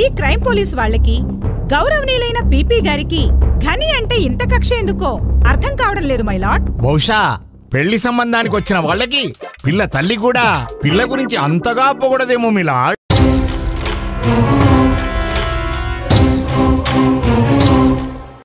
Crime police వాళ్ళకి గౌరవనీయులైన PP గారికి ఘని అంటే ఇంత కక్ష ఎందుకో అర్థం కావడం లేదు మై లార్డ్. బహుశా పెళ్లి సంబంధానికి వచ్చిన వాళ్ళకి పిల్ల తల్లి కూడా పిల్ల గురించి అంతగా పొగడదేమో మీ లార్డ్.